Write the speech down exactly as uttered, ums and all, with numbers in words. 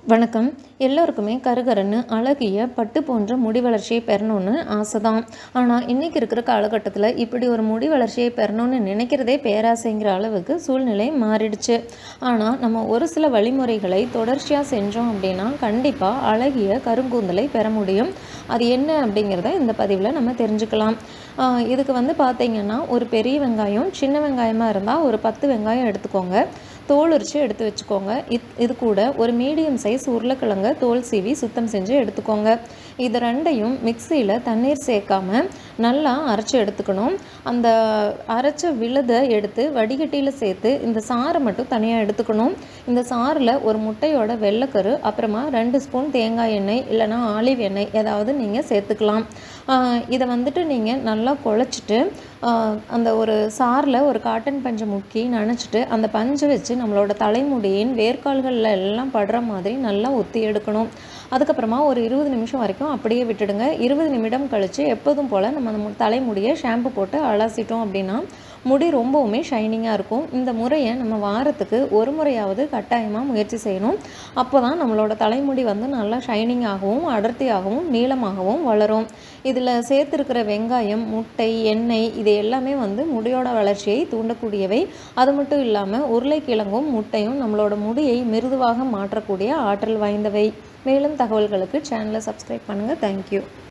வணக்கம். எல்லோருக்குமே கருகருன்னு அழகிய பட்டு போன்ற முடி வளர்ச்சியை பெறணும்னு ஆசை தான். ஆனால் இன்றைக்கி இருக்கிற காலகட்டத்தில் இப்படி ஒரு முடி வளர்ச்சியை பெறணும்னு நினைக்கிறதே பேராசைங்கிற அளவுக்கு சூழ்நிலை மாறிடுச்சு. ஆனால் நம்ம ஒரு சில வழிமுறைகளை தொடர்ச்சியாக செஞ்சோம் அப்படின்னா கண்டிப்பாக அழகிய கருங்கூந்தலை பெற முடியும். அது என்ன அப்படிங்கிறத இந்த பதிவில் நம்ம தெரிஞ்சுக்கலாம். இதுக்கு வந்து பார்த்திங்கன்னா ஒரு பெரிய வெங்காயம், சின்ன வெங்காயமாக இருந்தால் ஒரு பத்து வெங்காயம் எடுத்துக்கோங்க. தோல் உரித்து எடுத்து வச்சுக்கோங்க. இத் இது கூட ஒரு மீடியம் சைஸ் உருளைக்கிழங்க தோல் சீவி சுத்தம் செஞ்சு எடுத்துக்கோங்க. இது ரெண்டையும் மிக்சியில் தண்ணீர் சேர்க்காம நல்லா அரைச்சி எடுத்துக்கணும். அந்த அரைச்ச விழுதை எடுத்து வடிகட்டியில் சேர்த்து இந்த சாறை மட்டும் தனியாக எடுத்துக்கணும். இந்த சாறில் ஒரு முட்டையோட வெள்ளைக்கரு, அப்புறமா ரெண்டு ஸ்பூன் தேங்காய் எண்ணெய் இல்லைனா ஆலிவ் எண்ணெய் ஏதாவது நீங்கள் சேர்த்துக்கலாம். இதை வந்துட்டு நீங்கள் நல்லா குழச்சிட்டு அந்த ஒரு சாரில் ஒரு காட்டன் பஞ்சை முக்கி நனைச்சிட்டு அந்த பஞ்சை வச்சு நம்மளோட தலைமுடியின் வேர்க்கால்களில் எல்லாம் படுற மாதிரி நல்லா ஒத்தி எடுக்கணும். அதுக்கப்புறமா ஒரு இருபது நிமிஷம் வரைக்கும் அப்படியே விட்டுடுங்க. இருபது நிமிடம் கழித்து எப்போதும் போல் நம்ம நம்ம தலைமுடியை ஷாம்பு போட்டு அலசிட்டோம் அப்படின்னா முடி ரொம்பவுமே ஷைனிங்காக இருக்கும். இந்த முறையை நம்ம வாரத்துக்கு ஒரு முறையாவது கட்டாயமாக முயற்சி செய்யணும். அப்போ தான் நம்மளோட தலைமுடி வந்து நல்லா ஷைனிங்காகவும் அடர்த்தியாகவும் நீளமாகவும் வளரும். இதில் சேர்த்துருக்கிற வெங்காயம், முட்டை, எண்ணெய் இது எல்லாமே வந்து முடியோட வளர்ச்சியை தூண்டக்கூடியவை. அது மட்டும் இல்லாமல் உருளைக்கிழங்கும் முட்டையும் நம்மளோட முடியை மிருதுவாக மாற்றக்கூடிய ஆற்றல் வாய்ந்தவை. மேலும் தகவல்களுக்கு சேனலை சப்ஸ்கிரைப் பண்ணுங்கள். தேங்க்யூ.